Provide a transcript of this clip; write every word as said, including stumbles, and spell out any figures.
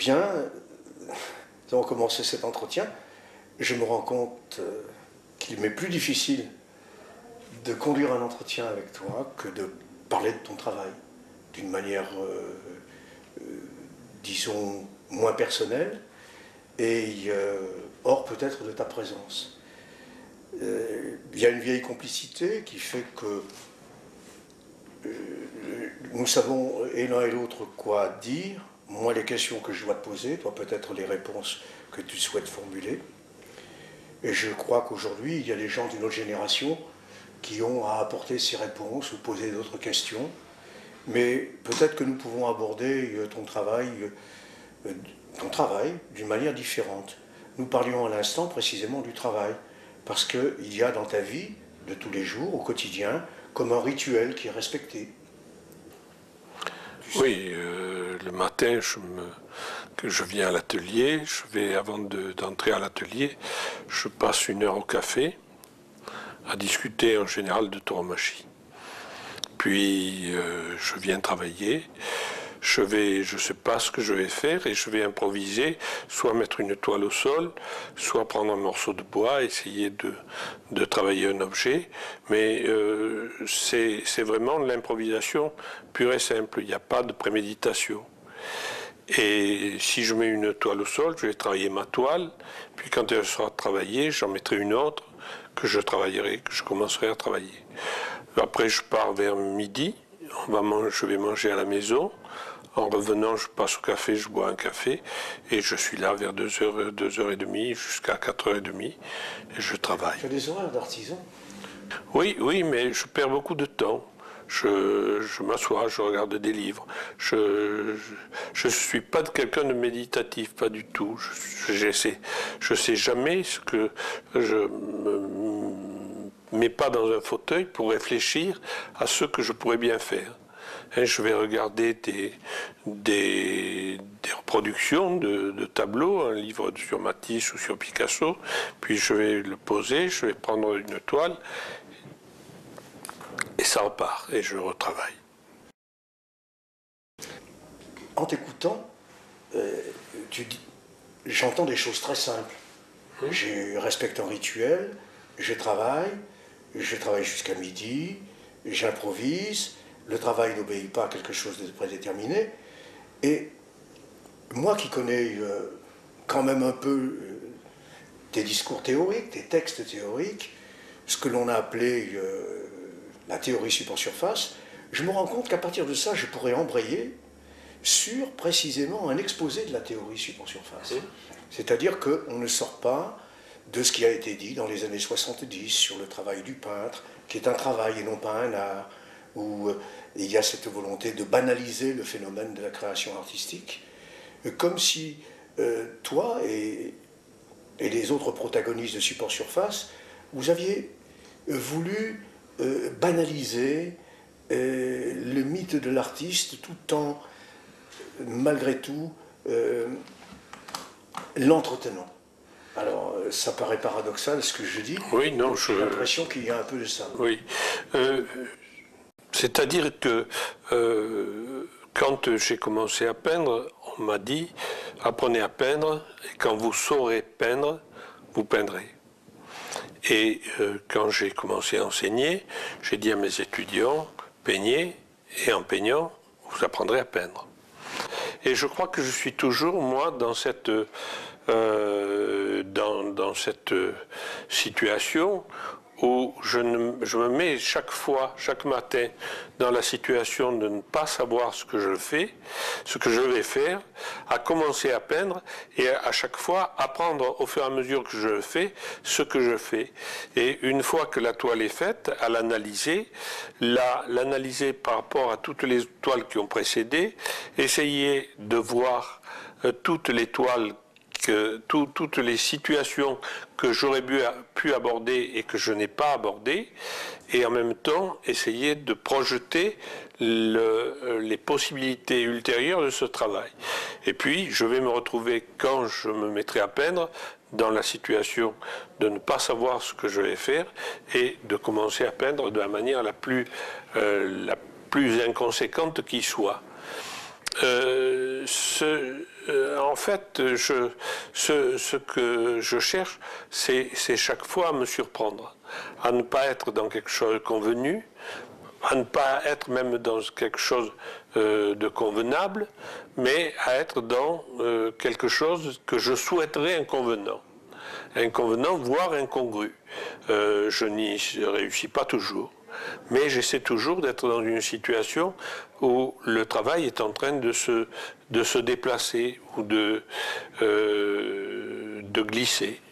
bien, nous avons commencé cet entretien, je me rends compte euh, qu'il m'est plus difficile de conduire un entretien avec toi que de parler de ton travail d'une manière, euh, euh, disons, moins personnelle et euh, hors peut-être de ta présence. Euh, il y a une vieille complicité qui fait que euh, nous savons et l'un et l'autre quoi dire, moi les questions que je dois te poser, toi peut-être les réponses que tu souhaites formuler. Et je crois qu'aujourd'hui, il y a des gens d'une autre génération qui ont à apporter ces réponses ou poser d'autres questions. Mais peut-être que nous pouvons aborder ton travail, ton travail d'une manière différente. Nous parlions à l'instant précisément du travail, parce qu'il y a dans ta vie, de tous les jours, au quotidien, comme un rituel qui est respecté. Oui, euh, le matin, je, me, que je viens à l'atelier, je vais, avant d'entrer de, à l'atelier, je passe une heure au café, à discuter en général de tauromachie. Puis euh, je viens travailler, je vais, je sais pas ce que je vais faire et je vais improviser, soit mettre une toile au sol, soit prendre un morceau de bois, essayer de, de travailler un objet. Mais euh, c'est vraiment l'improvisation pure et simple, il n'y a pas de préméditation. Et si je mets une toile au sol, je vais travailler ma toile, puis quand elle sera travaillée, j'en mettrai une autre que je travaillerai, que je commencerai à travailler. Après, je pars vers midi, on va manger, je vais manger à la maison. En revenant, je passe au café, je bois un café, et je suis là vers deux heures, deux heures trente jusqu'à quatre heures trente, et je travaille. Tu as des horaires d'artisan? Oui, oui, mais je perds beaucoup de temps. Je, je m'assois, je regarde des livres. Je ne suis pas quelqu'un de méditatif, pas du tout. Je ne je sais jamais ce que je me mets pas dans un fauteuil pour réfléchir à ce que je pourrais bien faire. Et je vais regarder des, des, des reproductions de, de tableaux, un livre sur Matisse ou sur Picasso, puis je vais le poser, je vais prendre une toile, et ça repart, et je retravaille. En t'écoutant, euh, j'entends des choses très simples. Mmh. Je respecte un rituel, je travaille, je travaille jusqu'à midi, j'improvise, le travail n'obéit pas à quelque chose de prédéterminé. Et moi qui connais euh, quand même un peu euh, tes discours théoriques, tes textes théoriques, ce que l'on a appelé euh, la théorie support-surface, je me rends compte qu'à partir de ça, je pourrais embrayer sur précisément un exposé de la théorie support-surface. Mmh. C'est-à-dire qu'on ne sort pas de ce qui a été dit dans les années soixante-dix sur le travail du peintre, qui est un travail et non pas un art, où euh, il y a cette volonté de banaliser le phénomène de la création artistique, euh, comme si euh, toi et, et les autres protagonistes de support-surface, vous aviez euh, voulu euh, banaliser euh, le mythe de l'artiste tout en, malgré tout, euh, l'entretenant. Alors, ça paraît paradoxal ce que je dis. Oui, non, je... J'ai l'impression qu'il y a un peu de ça. Oui. Euh, C'est-à-dire que euh, quand j'ai commencé à peindre, on m'a dit « apprenez à peindre, et quand vous saurez peindre, vous peindrez ». Et euh, quand j'ai commencé à enseigner, j'ai dit à mes étudiants « peignez, et en peignant, vous apprendrez à peindre ». Et je crois que je suis toujours, moi, dans cette... Euh, dans, dans cette situation où je, ne, je me mets chaque fois, chaque matin, dans la situation de ne pas savoir ce que je fais, ce que je vais faire, à commencer à peindre et à chaque fois apprendre au fur et à mesure que je le fais, ce que je fais. Et une fois que la toile est faite, à l'analyser, l'analyser par rapport à toutes les toiles qui ont précédé, essayer de voir euh, toutes les toiles que tout, toutes les situations que j'aurais pu aborder et que je n'ai pas abordées, et en même temps essayer de projeter le, les possibilités ultérieures de ce travail. Et puis je vais me retrouver, quand je me mettrai à peindre, dans la situation de ne pas savoir ce que je vais faire et de commencer à peindre de la manière la plus, euh, la plus inconséquente qui soit. Euh, ce, euh, en fait, je, ce, ce que je cherche, c'est chaque fois à me surprendre, à ne pas être dans quelque chose de convenu, à ne pas être même dans quelque chose euh, de convenable, mais à être dans euh, quelque chose que je souhaiterais inconvenant. Inconvenant, voire incongru. Euh, je n'y réussis pas toujours, mais j'essaie toujours d'être dans une situation où le travail est en train de se, de se déplacer ou de, euh, de glisser.